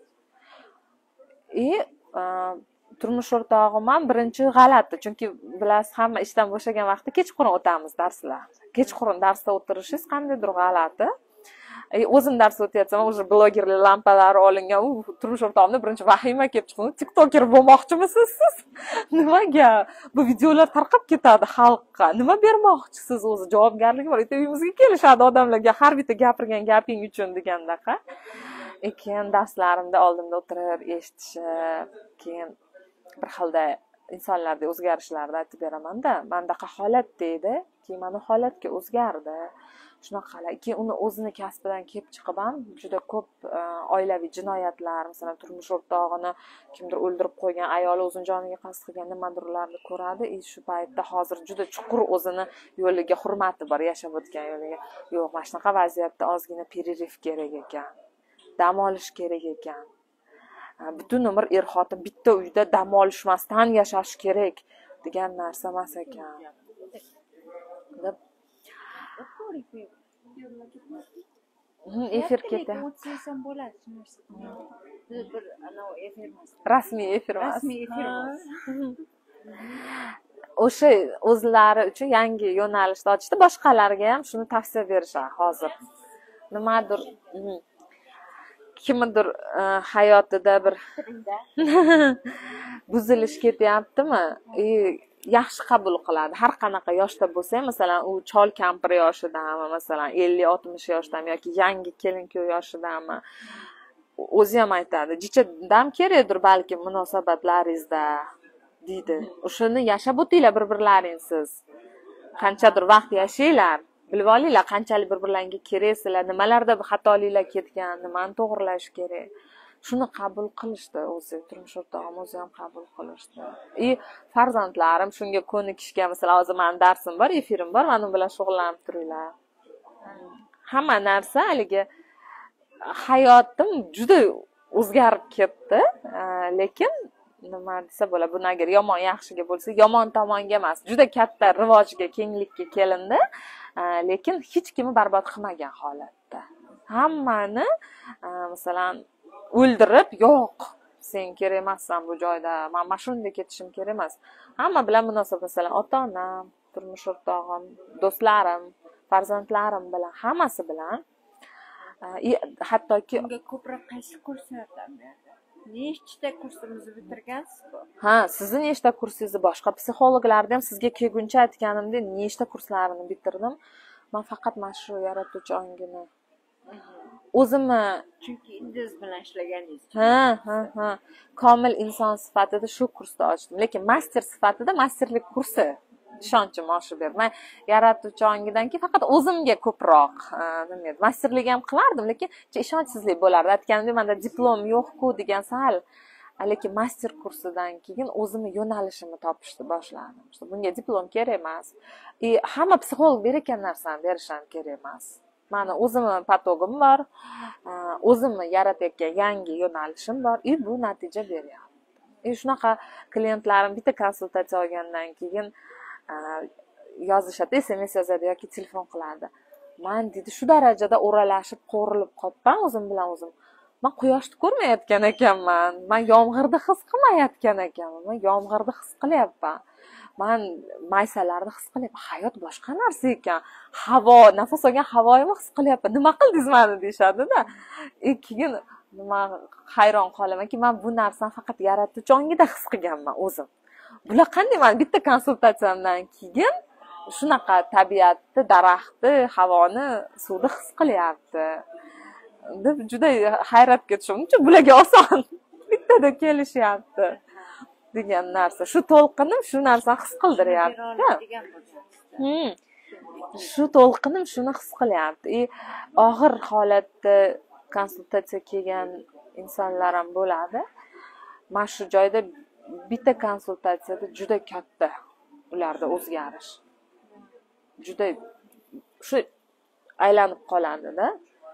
E, turmush o'rtog'im ham birinchi g'alati, chunki bilasiz, hamma ishdan bo'shagan vaqtda kechqurun o'tamiz darslar. Kechqurun darsda o'tirishingiz qandaydir g'alati. o'zim dars o'tayotsam o'sha blogerlar lampalari olingan u turmush o'rtog'imda birinchi vahima kelib chiqdi. TikToker bo'lmoqchimisiz siz? Nimaga? Bu videolar tarqab ketadi xalqqa. Nima bermoqchisiz o'zi? Javobgarligi bor. Uyimizga kelishadi odamlarga har bitta gapirgan gaping uchun degandaqa. Keyin darslarimda oldimda o'tirib eshitishib, keyin bir xilda insonlarda o'zgarishlarni aytib beraman-da. Mendaqa holat deydi, keyin mana holatga o'zgardi. Shunaqalar. Keyin uni o'zini kasbidan kelib chiqib ham juda ko'p oilaviy jinoyatlar, masalan, turmush o'rtog'ini kimdir o'ldirib qo'ygan, ayoli o'zini joniga qasd qilgan nimadirlarni ko'radi. E shu paytda hozir juda chuqur o'zini yo'liga hurmati bor, yashab o'tgan yo'liga. Yo'q, mana shunaqa vaziyatda ozgina pererif kerak ekan. Dam olish kerak ekan. Butun umr er xotin bitta uyda dam olishmasdan yashash kerak degan narsa emas ekan. deb efir ketyapti. Bir anavi efir emas. Rasmiy efir emas. Rasmiy efir emas. O'sha o'zlari uchun yangi yo'nalishni ochishdi, boshqalarga ham shuni tavsiya berishadi hozir. Nimadir kimdir hayotida bir buzilish ketyaptimi? Yaxshi qabul qiladi. Har qanaqa yoshda bo'lsa, masalan, u chol kampir yoshidami, masalan, ellik oltmish yoshidami yoki yangi kelin-kuyov yoshidami, o'zi ham aytadi. Jicha dam kerakdir balki munosabatlaringizda deydi. O'shani yashab o'tinglar bir-birlaringsiz. Qanchadir vaqt yashanglar, bilib olinglar qanchalik bir-birlaringga keraksizlar, nimalarda xatoliklar ketgan, nimani to'g'rilash kerak. Shuni qabul qilishdi o'zi, turmush o'rtog'im o'zi ham qabul qilishdi. И farzandlarim shunga ko'nikishgan, masalan, hozir mening darsim bor, efirim bor, men bilan shug'ullanib turinglar. Hamma narsa haligi hayotim juda o'zgarib ketdi, lekin nima desa bo'ladi, buni agar yomon yaxshiga bo'lsa, yomon tomonga emas, juda katta rivojga, kenglikka kelindi, lekin hech kimni barbod qilmagan holatda. Hammani masalan o'ldirib, yo'q, sen kerak emassan bu joyda, men mana shunday ketishim kerak emas. Hamma bilan munosabat, masalan, ota-onam, turmush o'rtog'im, do'stlarim, farzandlarim bilan, hammasi bilan, hattoki unga ko'proq qaysi kurs yordam berdi? Nechta kursimizni bitirgansiz-ku? Ha, sizni nechta kursingizni boshqa psixologlarni ham sizga kelguncha aytganimdek, nechta kurslarini bitirdim. Men faqat mana shu yaratuvchi ongini o'zimni, chunki indiz bilan ishlaganingiz. Ha, ha, ha. Komil inson sifatida shu kursni ochdim, lekin master sifatida masterlik kursi ishonchim oshib berdi. Men yaratuvchi ongidan keyin faqat o'zimga ko'proq nima edi, masterlik ham qilardim, lekin ishonchsizlik bo'lardi. Aytganimdek, menda diplom yo'q-ku degan sal. Lekin master kursidan keyin o'zimni yo'nalishimni topishni boshladim. Bunga diplom kerak emas. E hamma psixolog berayotgan narsani berish ham kerak emas. Mani o'zimni patogim bor, o'zimni yaratayotgan yangi yo'nalishim bor, e bu natija beryapti. E shunaqa klientlarim bitta konsultatsiya olgandan keyin yozishadi, S M S yozadi yoki telefon qiladi. Men dedi, shu darajada o'ralashib, qo'rilib qolibman o'zim bilan o'zim. Men quyoshni ko'rmayotgan ekanman, men yomg'irni his qilmayotgan ekanman, men yomg'irni his qilyapman. Men maysalarni his qilyapman. Hayot boshqa narsa ekan. Havo, nafas olgan havoyimni his qilyapman. Nima qildingiz meni deyshadi-da. E keyin nima hayron qolamanki, men bu narsani faqat yaratuvchi ongida his qilganman o'zim. Bular qanday men bitta konsultatsiyamdan keyin shunaqa tabiatni, daraxtni, havoni, suvni his qilyapti. Deb juda hayratga tushdim. Bularga oson bittada kelishyapti degan narsa. Shu to'lqinim shu narsani his qildiryapti. Hmm. Shu to'lqinim shuni his qilyapti. E og'ir holatda konsultatsiya kelgan insonlar ham bo'ladi. Mana shu joyda bitta konsultatsiyada juda katta ularda o'zgarish. Juda shu aylanib qoladi-da.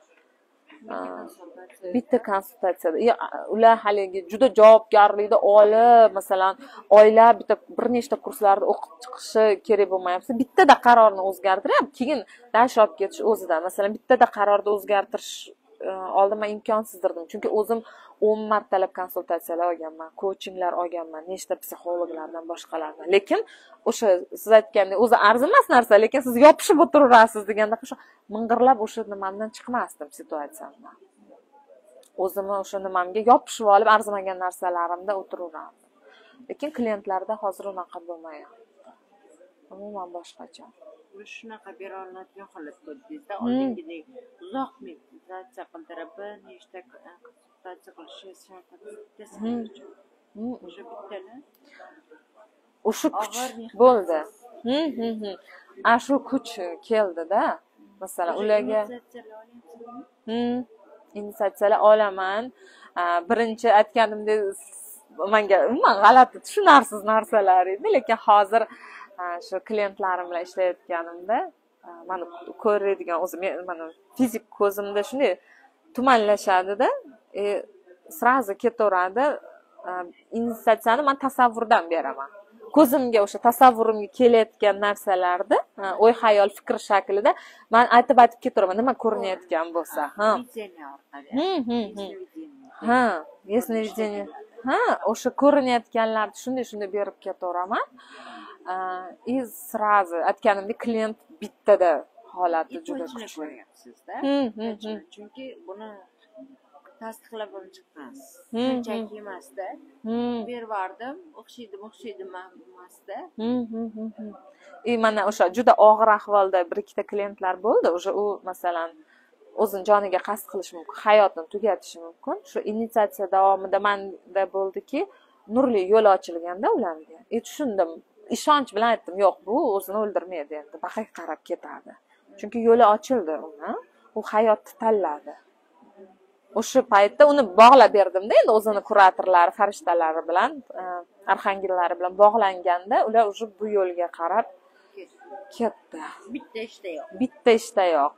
Bitta konsultatsiyada ular haligi juda javobgarlikni olib, masalan, oila bitta bir nechta kurslarda o'qib chiqishi kerak bo'lmayapti. Bittada qarorni o'zgartirib, keyin dash olib ketish o'zidan. Masalan, bittada qarorni o'zgartirish oldin men imkonsizdirdim, chunki o'zim o'n martalab konsultatsiyalar olganman, koachinglar olganman, nechta psixologlardan, boshqalardan. Lekin o'sha siz aytgandek o'zi arzimas narsa, lekin siz yopishib o'tiraverasiz deganda o'sha ming'irlab o'sha nimamdan chiqmasdim, situatsiyamdan. O'zimni o'sha nimamga yopishib olib arzimagan narsalarimda o'tiraverardim. Lekin klientlarda hozir unaqa bo'lmayapti. Umuman boshqacha. Shunaqa bera oladigan holat bo'ldingizda, oldingidek uzoq meditatsiya qildirib, bir nechta konsultatsiya qilish shart o'sha bittalar. O'sha kuch bo'ldi. A shu kuch keldida, masalan, ularga inisiatsiyalar olaman. Birinchi aytganimdek menga umuman g'alati tushunarsiz narsalar edi, lekin hozir shu klientlarim bilan ishlayotganimda mana ko'radigan o'zim mana fizik ko'zimda shunday tumanlashadi-da, e srazi ketaveradi. Inisiatsiyani men tasavvurdan beraman. Ko'zimga o'sha tasavvurimga kelayotgan narsalarni o'y xayol fikr shaklida men aytib aytib ketiraman, nima ko'rinayotgan bo'lsa. Ha. Ha, ясное видение. Ha, o'sha ko'rinayotganlarni shunday shunday berib ketaveraman. И сразу aytganimdek klient bittada holati juda kuchli. Chunki buni tasdiqlab olib chiqqansiz. Shunchaki emasda. Bervardim, o'xshaydi, o'xshaydi emasda. И mana o'sha juda og'ir ahvolda bir ikkita klientlar bo'ldi. O'sha u masalan o'zini joniga qasd qilishi mumkin, hayotini tugatishi mumkin. Shu inisiatsiya davomida menda bo'ldiki, nurli yo'l ochilganda ularga. E tushundim. Ishonch bilan aytdim, yo'q, bu o'zini o'ldirmaydi endi, baqaga qarab ketadi. Chunki yo'li ochildi uni, u hayotni tanladi. O'sha paytda uni bog'lab berdim-da, endi o'zini kuratorlari, farishtalari bilan, arxangellari bilan bog'langanda, ular уже bu yo'lga qarab ketdi. Bitta ishda yo'q. Bitta ishda yo'q.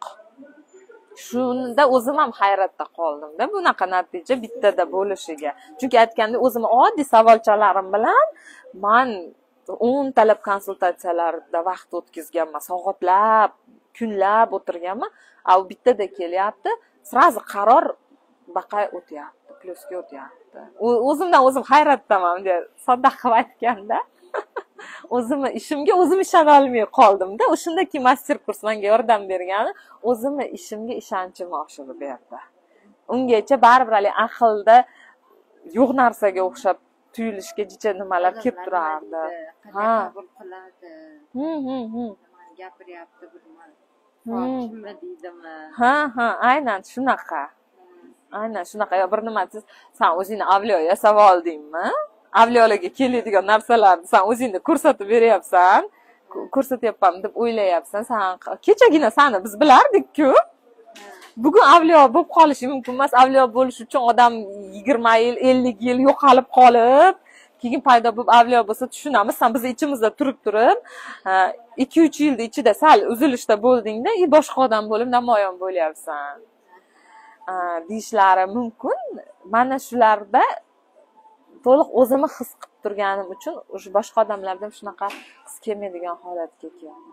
Shunda o'zim ham hayratda qoldim-da, bunaqa natija bittada bo'lishiga. Chunki aytganda o'zim oddiy savolchalarim bilan men o'n talab konsultatsiyalarda vaqt o'tkazganman, soatlab, kunlab o'tirganman. A u bittada kelyapti, srazi qaror baqa o'tyapti, plyusga o'tyapti. O'zimdan o'zim hayratdaman, deb sodda qilib aytganda. O'zimni ishimga o'zim ishona olmay qoldim-da. O'shundaki master kurs menga yordam bergani, o'zimni ishimga ishonchim oshirib berdi. Ungacha baribir aqlda yo'q narsaga o'xshab tuyulishga jicha nimalar kelib turardi. Ha, qabul qiladi. Hm, hm, hm. Gapiryapti bilmam. Foshmi deydimi? Ha, ha, aynan shunaqa. Aynan shunaqa. Bir nima siz sen o'zingni avliyo yasab oldingmi? Avliyolarga keladigan narsalarni sen o'zingni ko'rsatib beryapsan, ko'rsatyapman deb o'ylayapsan. Sen kechagina seni biz bilardik-ku. Bugun avliyo bo'lib qolishi mumkin emas. Avliyo bo'lish uchun odam yigirma yil, ellik yil yo'qolib qolib, keyin paydo bo'lib avliyo bo'lsa tushunamiz. Sen biz ichimizda turib turib, ikki uch yilda ichida sal uzilishda bo'ldingda, i boshqa odam bo'lib namoyon bo'lyapsan. Deyishlari mumkin. Mana shularda to'liq o'zimni his qilib turganim uchun o'sha boshqa odamlardan shunaqa his kelmaydigan holatga keldim.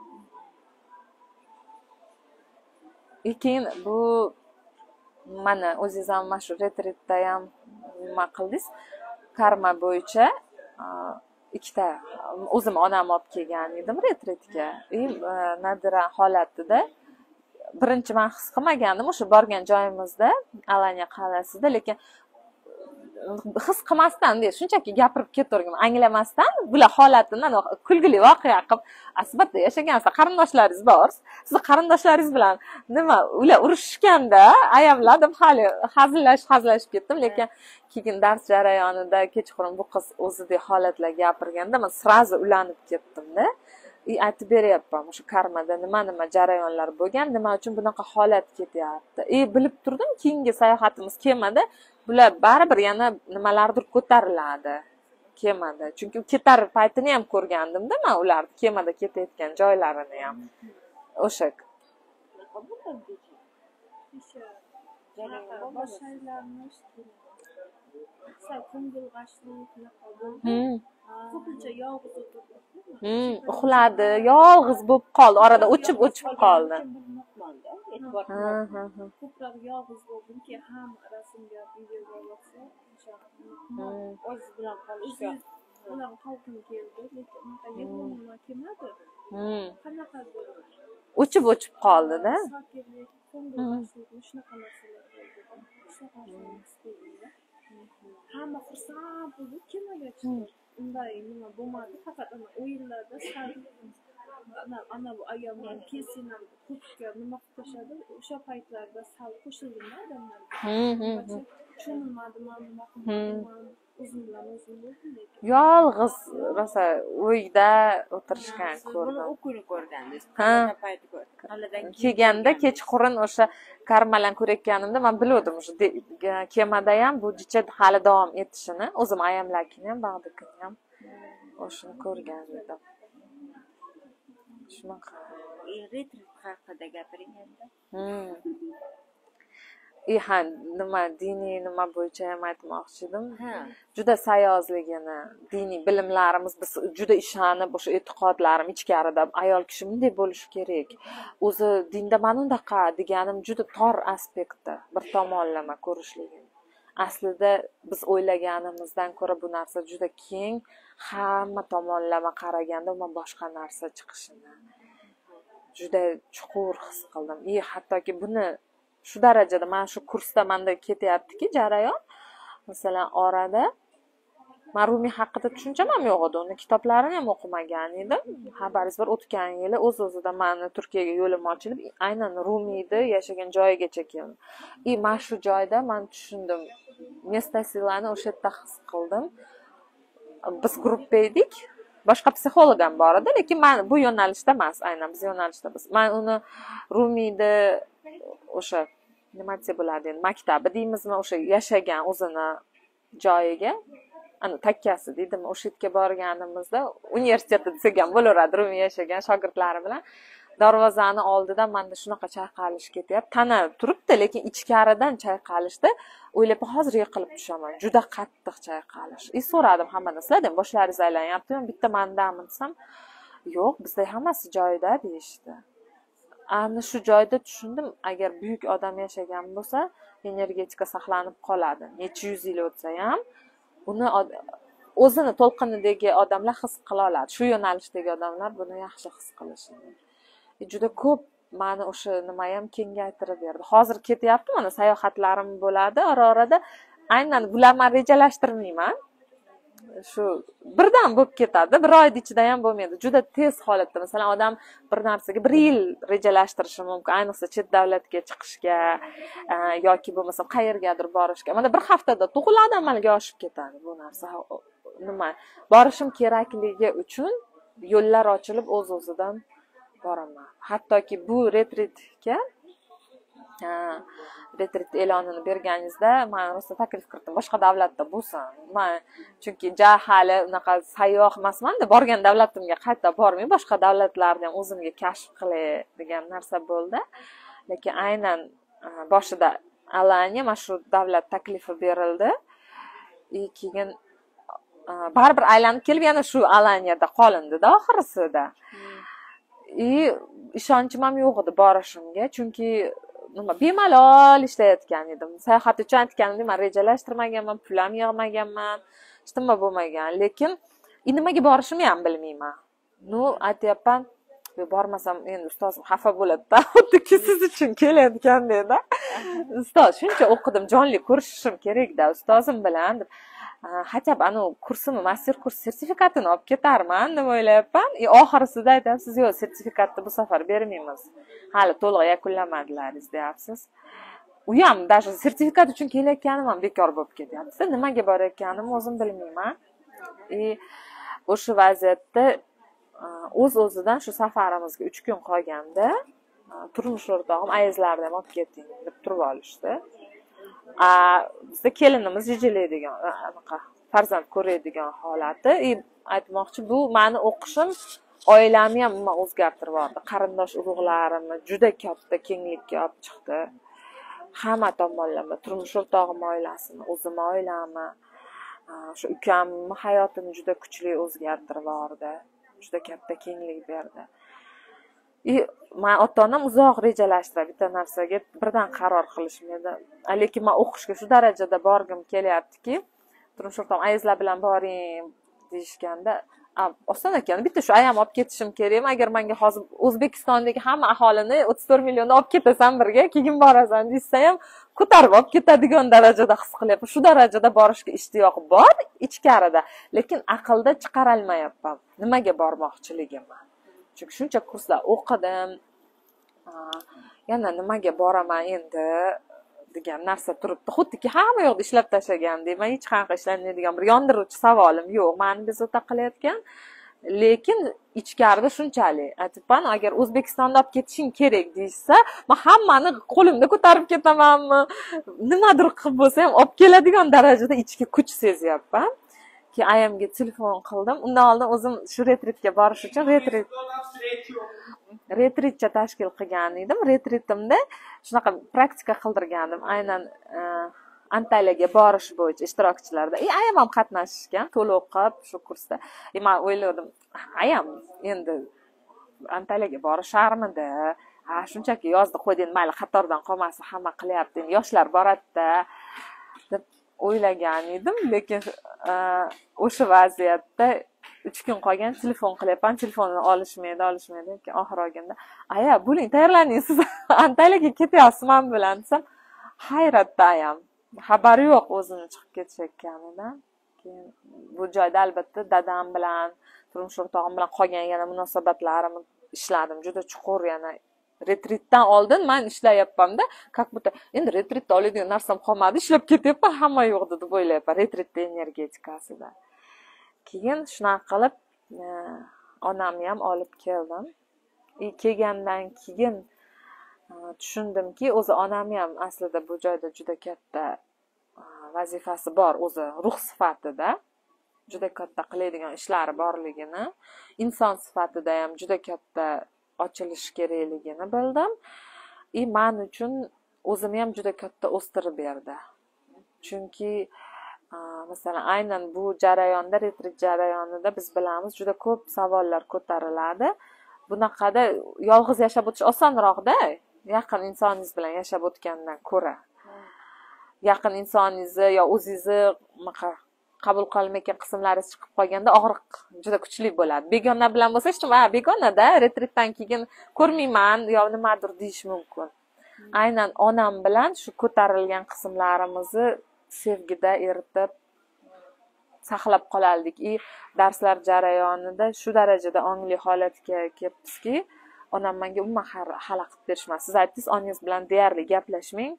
Keyin bu mana o'zingiz ham mana shu retritda ham nima qildingiz? Karma bo'yicha ikkita o'zim onam olib kelgan edim retritga. Nadira holatida birinchi men his qilmagandim o'sha borgan joyimizda, Alanya qal'asida, lekin his qilmasdan, deb shunchaki gapirib ketavergan, anglamasdan bular holatini kulgili voqea qilib, asbatda yashagansiz, qarindoshlaringiz bor. Siz qarindoshlaringiz bilan nima, ular urushishganda ayamladim, hali hazillashib hazillashib ketdim, lekin keyin dars jarayonida kechqurun bu qiz o'zidek holatlar gapirganda men srazi ulanib ketdim-da. I aytib beryapman, o'sha karmada nima-nima jarayonlar bo'lgan, nima uchun bunaqa holat ketyapti. E bilib turdim, keyingi sayohatimiz kemada bular baribir yana nimalardir ko'tariladi kemada. Chunki ketar paytini ham ko'rgandim-da, men ularni kemada ketayotgan joylarini ham. O'sha ko'pincha yolg'iz o'tirdi. Hmm, uxladi, yolg'iz bo'lib qoldi, orada o'chib-o'chib qoldi. bor. Ko'proq yolg'iz bo'ldimki, ham rasmga, videoga olsa, o'sha o'z bilan qolishga ular qalqin keldi, lekin unaqa yig'lamlar kelmadi. Qanaqadir o'chib o'chib qoldi-da. Sokinlik, ko'ngilxushlik, shunaqa narsalar bo'ldi-da. Shunaqa hamma xursand bo'lib kelmagach, unday nima bo'lmadi, faqat ana o'yinlarda sal ana ana bu ayollar kesinlar ko'pga nima qilishadi, o'sha paytlarda sal qo'shildimda odamlarga. Tushunmadim, nima qildim, o'zim bilan o'zim bo'ldim lekin. Yolg'iz rosa uyda o'tirishgan ko'rdim. Buni o'kuni ko'rgandingiz. O'sha payti ko'rdim. Kelganda kechqurun o'sha karmalan ko'rayotganimda men bildim o'sha kemada ham bu jicha hali davom etishini, o'zim ayamlarkini ham, bag'dikini ham o'shani ko'rgan edim. Shunaqa. Retrit haqida gapiring endi. I ha, nima diniy nima bo'yicha ham aytmoqchi edim. Juda sayozligini, diniy bilimlarimiz biz juda ishonib, o'sha e'tiqodlarim ichkarida ayol kishi bunday bo'lishi kerak. O'zi dinda mana undaqa deganim juda tor aspektda, bir tomonlama ko'rishligim. Aslida biz o'ylaganimizdan ko'ra bu narsa juda keng, hamma tomonlama qaraganda umuman boshqa narsa chiqishini juda chuqur his qildim. I hattoki buni shu darajada mana shu kursda menda ketyaptiki jarayon. Masalan, orada men Rumiy haqida tushuncham ham yo'q edi. Uni kitoblarini ham o'qimagan edim. Xabaringiz bor, o'tgan yili o'z-o'zidan meni Turkiyaga yo'lim ochilib, aynan Rumiyda yashagan joyigacha keldim. I mana shu joyda men tushundim. Место силani o'sha yerda his qildim. Biz gruppa edik. Boshqa psixolog ham bor edi, lekin men bu yo'nalishda emas, aynan biz yo'nalishda biz. Men uni Rumiyda o'sha nima desa bo'ladi endi, maktabi deymizmi, o'sha yashagan o'zini joyiga, ana takkasi deydimi, o'sha yerga borganimizda universitetda desak ham bo'laveradi, Rumiy yashagan shogirdlari bilan darvozani oldidan menda shunaqa chayqalish ketyapti. Tana turibdi, lekin ichkaridan chayqalishda o'ylab hozir yiqilib tushaman. Juda qattiq chayqalish. I so'radim hammadan, sizlardan boshlaringiz aylanyaptimi? Bitta mandami desam, yo'q, bizda hammasi joyida deyishdi. Ana shu joyda tushundim, agar buyuk odam yashagan bo'lsa, energetika saqlanib qoladi. Necha yuz yil o'tsa ham, uni o'zini to'lqinidagi odamlar his qila oladi. Shu yo'nalishdagi odamlar buni yaxshi his qilishadi. Juda ko'p meni o'sha nima ham kengaytirib berdi. Hozir ketyapti, mana sayohatlarim bo'ladi, ora-orada aynan bularni rejalashtirmayman. Shu birdan bo'lib ketadi, bir oy ichida ham bo'lmaydi. Juda tez holatda, masalan, odam bir narsaga bir yil rejalashtirishi mumkin, ayniqsa chet davlatga chiqishga yoki bo'lmasa qayergadir borishga. Mana bir haftada to'g'ridan amalga oshib ketadi bu narsa. Nima, borishim kerakligi uchun yo'llar ochilib o'z-o'zidan boraman. Hattoki bu retritga retrit e'lonini berganingizda men rosa taklif qildim, boshqa davlatda bo'lsin. Men chunki jahali unaqa sayyoh emasman-da, borgan davlatimga qayta bormay, boshqa davlatlarni ham o'zimga kashf qilay degan narsa bo'ldi. Lekin aynan boshida Alaniya mana shu davlat taklifi berildi. Keyin baribir aylanib kelib yana shu Alaniyada qolindi-da oxirisida. I ishonchim ham yo'q edi borishimga, chunki nima bemalol ishlayotgan edim. Sayohat uchun aytganimdek, men rejalashtirmaganman, pul ham yig'maganman, hech nima bo'lmagan. Lekin nimaga borishimni ham bilmayman. Nu aytyapman, bormasam endi ustozim xafa bo'ladi-da, xuddi siz uchun kelayotgandek-da. Ustoz, shuncha o'qidim, jonli ko'rishishim kerak-da ustozim bilan deb. Hatto anu kursimni, master kurs sertifikatini olib ketarman deb o'ylayapman. E oxirisida aytasiz, yo'q, sertifikatni bu safar bermaymiz. Hali to'liq yakunlamadilaringiz deyapsiz. U ham даже sertifikat uchun kelayotganim ham bekor bo'lib ketyapti. Nimaga borayotganimni o'zim bilmayman. E o'sha vaziyatda o'z-o'zidan shu safarimizga uch kun qolganda turmush o'rtog'im ayizlarni ham olib keting deb turib olishdi. A bizda kelinimiz jijilaydigan, anaqa farzand ko'radigan holati. Aytmoqchi, bu meni o'qishim oilamni ham o'zgartirib yubordi. Qarindosh urug'larimni juda katta kenglikka olib chiqdi. Hamma tomonlama, turmush o'rtog'im oilasini, o'zim oilamni, shu ukamni hayotini juda kuchli o'zgartirib yubordi. Juda katta kenglik berdi. и man ota onam uzoq rejalashtiradi bitta narsaga birdan qaror qilishmaydi. Lekin men o'qishga shu darajada borgim kelyaptiki, turmush o'rtog'im ayizlar bilan boring deyishganda, oson ekan. Bitta shu ayam olib ketishim kerakmi? Agar menga hozir O'zbekistondagi hamma aholini o'ttiz to'rt millionni olib ketasan birga, keyin borasan desa ham ko'tarib olib ketadigan darajada his qilyapman. Shu darajada borishga ishtiyoq bor ichkarida, lekin aqlda chiqara olmayapman. Nimaga bormoqchiligimni. Chunki shuncha kurslar o'qidim. Yana nimaga boraman endi degan narsa turibdi. Xuddiki hamma yoqda ishlab tashlagandek, men hech qanaqa ishlanmaydigan bir yondiruvchi savolim yo'q. Meni bezovta qilayotgan. Lekin ichkarida shunchalik. Aytibman, agar O'zbekistonda olib ketishing kerak deysa, men hammani qo'limda ko'tarib ketamanmi? Nimadir qilib bo'lsa ham olib keladigan darajada ichki kuch sezyapman. Keyin ayamga telefon qildim. Undan oldin o'zim shu retritga borish uchun retrit retritcha tashkil qilgan edim. Retritimda shunaqa praktika qildirgandim. Aynan Antaliyaga borish bo'yicha ishtirokchilarda. E ayam ham qatnashishgan, to'liq o'qib shu kursda. E men o'yladim, ayam endi Antaliyaga borisharmidi? Ha, shunchaki yozda qo'yding, mayli qatordan qolmasin, hamma qilyapti. Yoshlar boradi-da deb o'ylagan edim, lekin o'sha vaziyatda uch kun qolgan telefon qilyapman, telefonni olishmaydi, olishmaydi. Keyin oxir olganda, "Aya, bo'ling, tayyorlaning, siz Antaliyaga ketyapsiz men bilan" desam, hayratda ayam. Xabari yo'q o'zini chiqib ketishayotganidan. Keyin bu joyda albatta dadam bilan, turmush o'rtog'im bilan qolgan yana munosabatlarimni ishladim. Juda chuqur yana retritdan oldin men ishlayapman-da, как будто endi retritda oladigan narsam qolmadi, ishlab ketyapman, hamma yo'qdi deb o'ylayapman retritda energetikasida. Keyin shunaqa qilib onamni ham olib keldim. E kelgandan keyin tushundimki, o'zi onamni ham aslida bu joyda juda katta vazifasi bor, o'zi ruh sifatida juda katta qiladigan ishlari borligini, inson sifatida ham juda katta ochilish kerakligini bildim. E men uchun o'zimni ham juda katta o'stirib berdi. Chunki masalan aynan bu jarayonda, retrit jarayonida biz bilamiz juda ko'p savollar ko'tariladi. Bunaqada yolg'iz yashab o'tish osonroq-da, yaqin insoningiz bilan yashab o'tgandan ko'ra. Yaqin insoningizni yo o'zingizni qabul qilmayotgan qismlaringiz chiqib qolganda og'riq juda kuchli bo'ladi. Begona bilan bo'lsa, hech nima, begonada retritdan keyin ko'rmayman yo nimadir deyish mumkin. Aynan onam bilan shu ko'tarilgan qismlarimizni sevgida eritib saqlab qolardik. I darslar jarayonida shu darajada ongli holatga kelibdiki, onam menga umuman xalaqit berishmadi. Siz aytdingiz, onangiz bilan deyarli gaplashmang.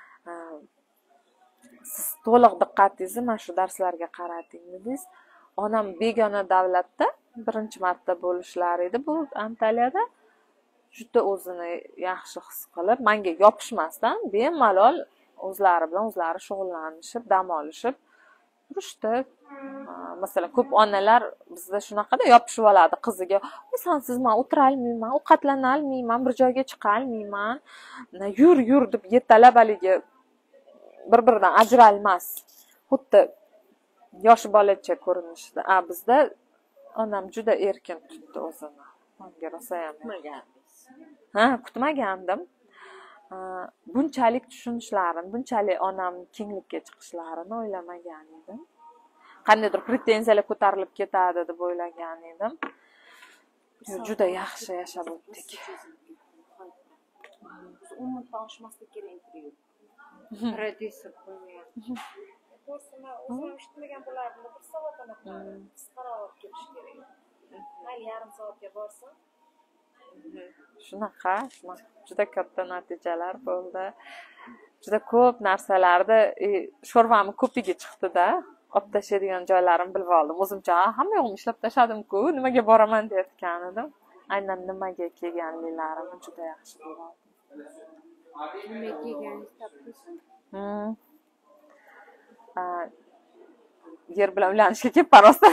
Siz to'liq diqqatingizni mana shu darslarga qarating dedingiz. Onam begona davlatda birinchi marta bo'lishlari edi bu Antaliyada. Juda o'zini yaxshi his qilib, menga yopishmasdan bemalol o'zlari bilan o'zlari shug'ullanishib, dam olishib turishdi. Masalan, ko'p onalar bizda shunaqada yopishib oladi qiziga. "Sensiz men o'tira olmayman, ovqatlana olmayman, bir joyga chiqa olmayman. Yur, yur" deb yetalab haligi bir-biridan ajralmas. Xuddi yosh bolacha ko'rinishda. A bizda onam juda erkin tutdi o'zini. Menga rosa ham kutmagansiz. Ha, kutmagandim. Bunchalik tushunishlarini, bunchalik onam kenglikka chiqishlarini o'ylamagan edim. Qandaydir pretenziyalar ko'tarilib ketadi deb o'ylagan edim. Juda yaxshi yashab o'tdik. Ummatdan oshmaslik kerak yo'q. Prodyuser qo'ymayapti. To'g'risini o'zim eshitmagan bo'lardim. Bir soat anaqa qisqaroq olib kelish kerak. Mayli yarim soatga borsin. Shunaqa, juda katta natijalar bo'ldi. Juda ko'p narsalarda sho'rvamni ko'piga chiqdi-da. Olib tashlaydigan joylarim bilib oldim. O'zimcha hamma yo'qni ishlab tashladim-ku, nimaga boraman deyotgan edim. Aynan nimaga kelganliklarimni juda yaxshi bildim. Nimaga kelganingizni topdingiz? Hmm. Yer bilan uylanishga kelib parosda.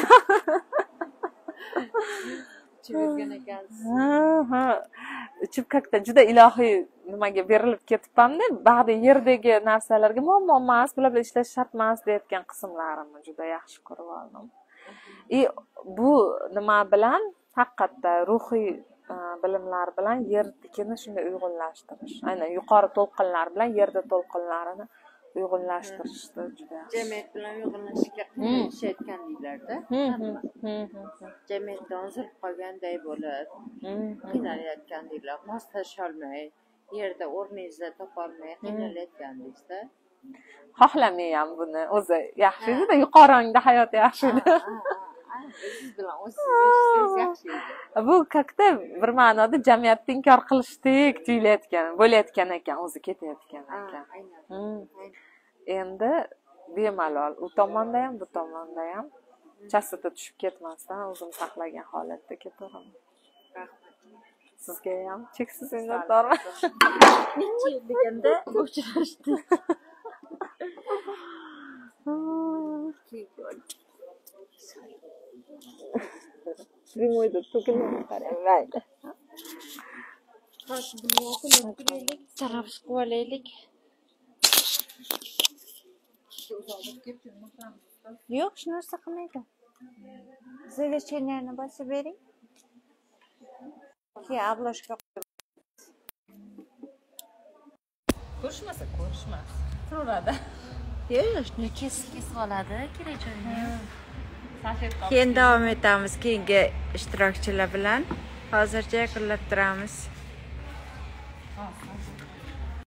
Ichib yurgan ekansiz. Ha, ichib kakta juda ilohiy nimaga berilib ketibman-da, ba'zi yerdagi narsalarga muammo emas, bular bilan ishlash shart emas deyotgan qismlarimni juda yaxshi ko'rib oldim. E bu nima bilan haqiqatda ruhiy bilimlar bilan yerdikini shunday uyg'unlashtirish. Aynan yuqori to'lqinlar bilan yerda to'lqinlarini uyg'unlashtirishdi juda yaxshi. Jamiyat bilan uyg'unlashishga qiynalishayotganliklarda jamiyatdan uzilib qolganday bo'lib qiynalayotgandinglar, moslasholmay, yerda o'rningizni topolmay qiynalayotgandingizda xohlamayman buni. O'zi yaxshi edi, yuqori ongda hayot yaxshi edi. siz bilan o'zingiz yaxshi edi. Bu как-то bir ma'noda jamiyatni inkor qilishdek tuyulayotgan, bo'layotgan ekan, o'zi ketayotgan ekan. Endi bemalol u tomonda ham, bu tomonda ham chasada tushib ketmasdan o'zim saqlagan holatda ketaveraman. Sizga ham cheksiz minnatdorman. Necha yil deganda uchrashdi. Primoyda to'kilib qaraydi. Hozir buni yoqib saraf qilib olaylik. Yo'q, hech narsa qilmaydi. Zavercheniyani bosib bering. Keyin obложка Ko'rishmasa ko'rishmas. Turaveradi. yo'q, shuni kesib-kesib oladi, kerak joyini. Keyin davom etamiz keyingi ishtirokchilar bilan. Hozircha yakunlab turamiz.